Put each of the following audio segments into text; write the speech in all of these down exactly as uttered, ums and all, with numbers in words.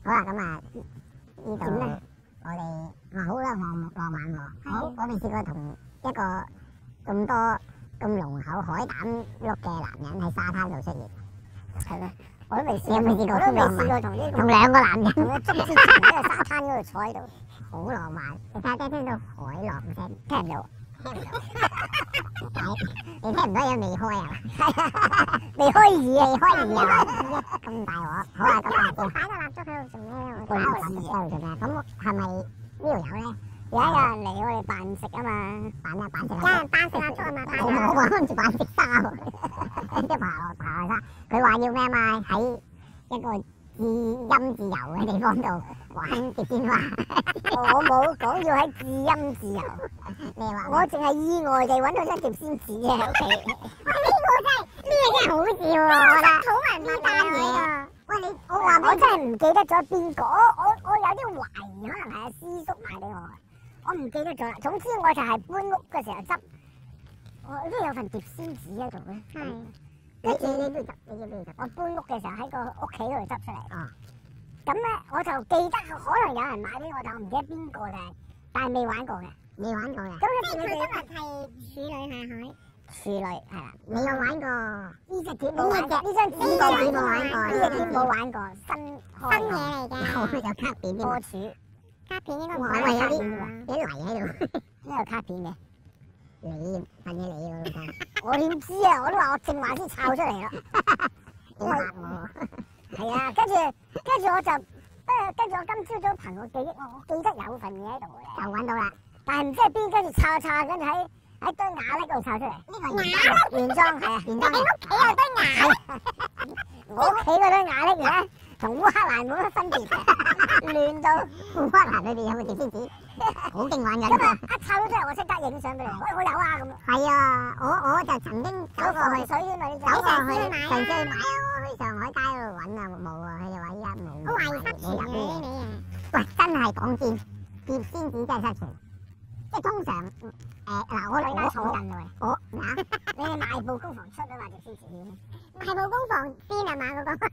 好啦，咁啊呢度我哋話好啦，浪浪漫喎。好，我未試過同一個咁多咁濃厚海膽喐嘅男人喺沙灘度出現。係咯，我都未試。有冇試過？我都未試過同呢同兩個男人同一捉之前喺沙灘嗰度坐喺度，好浪漫。你睇下聽到海浪聲，聽唔到？聽唔到。你聽唔到有未開啊？未開耳，未開耳啊！咁大鑊，好啦，咁啊，擺個蠟燭喺度做咩？擺個蠟燭喺度做咩？咁係咪呢條友咧？而家有人嚟我哋扮食啊嘛，扮啊扮食。有人扮食蠟燭啊嘛，我我我諗住扮食沙喎，即係爬落爬落沙。佢話要咩嘛？喺一個自陰自由嘅地方度玩碟仙花。我冇講要喺自陰自由。你話我淨係意外地揾到張碟仙紙嘅喺屋企。喂，呢個真係呢個真係好笑喎！我覺得好文呢單嘢啊！喂，你我話我真係唔記得咗邊個，我我有啲懷疑，可能係阿師叔買俾我，我唔記得咗啦。總之我就係搬屋嘅時候執，我都有份碟仙紙喺度咧。係。你你你邊度執？你邊度執？我搬屋嘅時候喺個屋企嗰度執出嚟。哦。咁咧我就記得可能有人買俾我，但我唔記得邊個嘅，但係未玩過嘅。未玩過嘅。咁你佢今日係處女下海。處女係啦，你有玩過呢隻碟冇玩過？呢張呢張碟冇玩過，呢隻碟冇玩過，新新嘢嚟嘅。有卡片添。波柱。卡片應該唔係有啲有啲泥喺度。邊有卡片嘅？你問起你喎老細。我點知啊？我都話我正話先抄出嚟咯。你嚇我。係啊，跟住跟住我就，不過跟住我今朝早憑我記憶，我我記得有份嘢喺度嘅，就揾到啦。但係唔知係邊，跟住抄抄，跟住喺喺堆瓦礫度抄出嚟。呢個瓦礫原裝係啊，原裝。你屋企有堆瓦礫？我屋企嗰堆瓦礫咧，同烏克蘭冇乜分別嘅，亂到烏克蘭裏邊有冇碟仙紙？好勁玩㗎呢個！一抄咗出嚟，我即刻影相俾你。喂，我有啊咁。係啊，我我就曾經走過去水添嘛，你走過去上次去買啊，去上海街嗰度揾啊，冇啊，佢就話依家冇。我懷疑失傳嘅呢味啊！喂，真係講堅，碟仙紙真係失傳。即係通常誒嗱，我我我我嗱，你係賣布工房出啊嘛碟仙紙？賣布工房邊啊嘛嗰個？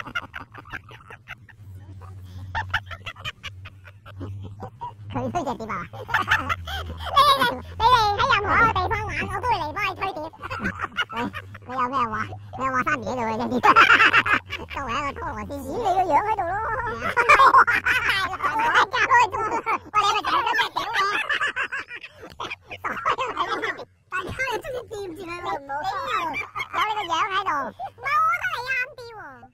佢推隻碟啊！你哋你哋喺任何一個地方玩，我都會嚟幫你推碟。你你有咩話？你有話三爺喺度嘅隻碟，作為一個拖羅先，指你個樣喺度咯。我係教開咗，喂你咪睇咗隻屌嘅。大家你中意掂住佢喎，唔好有你個樣喺度。唔係我覺得你啱啲喎。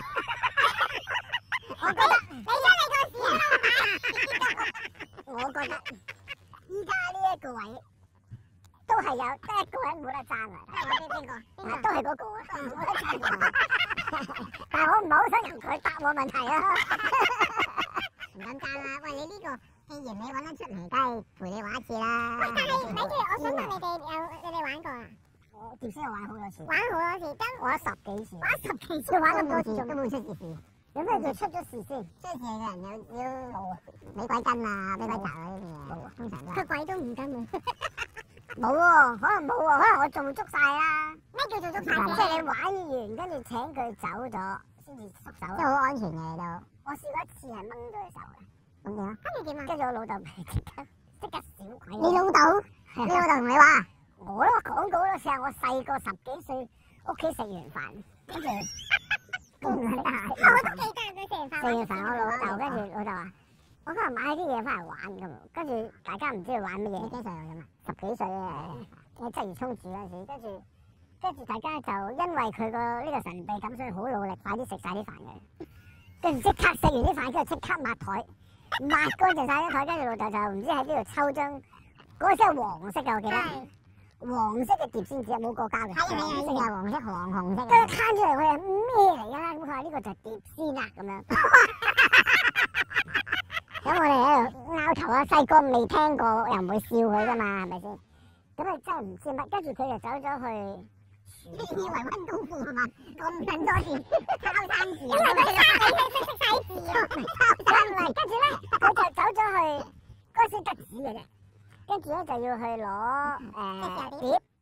我覺得你將你個屎喺度擺。我覺得依家呢一個位都係有得一個人冇得爭啊！邊邊個？都係嗰個啊！冇得爭。但係我唔係好想由佢答我問題啊！唔敢爭啦！喂，你呢個既然你揾得出嚟，梗係陪你玩一次啦。喂，但係咪住？我想問你哋有你哋玩過啊？我碟仙有玩好多次。玩好多次，跟玩十幾次。玩十幾次，玩咁多次，都冇出事。有咩叫出咗事先？出事嘅人有有冇啊？俾鬼跟啊，俾鬼砸嗰啲嘢。冇啊，通常都係。佢鬼都唔跟啊！冇喎，可能冇喎，可能我做足晒啦。咩叫做足晒？即係你玩完，跟住請佢走咗，先至縮手。即係好安全嘅都。我試過一次係掹咗佢手嘅。咁點啊？跟住點啊？跟住我老豆咪即刻即刻小鬼。你老豆？你老豆同你話？我都講過嗰時候，我細個十幾歲，屋企食完飯，跟住。我都記得佢食完飯。食完飯，我老豆跟住老豆話：我今日買啲嘢翻嚟玩咁。跟住大家唔知佢玩乜嘢。幾歲咁啊？十幾歲啊！喺鰂魚涌住嗰陣時，跟住跟住大家就因為佢個呢個神秘感，所以好努力，快啲食晒啲飯嘅。跟住即刻食完啲飯，跟住即刻抹台，抹乾淨晒啲台。跟住老豆就唔知喺邊度抽張，嗰個先係黃色嘅，我記得。黃色嘅碟仙紙冇過膠嘅，係啊係啊，黃色黃紅色。跟住攤出嚟，佢係咩嚟㗎啦？咁佢話呢個就係碟仙啦咁樣。咁我哋喺度拗頭啊！細個未聽過，又唔會笑佢㗎嘛，係咪先？咁啊真係唔知乜，跟住佢就走咗去。你以為溫功夫係嘛？咁撚多字，抄生字。因為佢生你識識寫字啊！抄生嚟，跟住咧佢就走咗去嗰時得紙嘅啫。跟住咧就要去攞誒碟，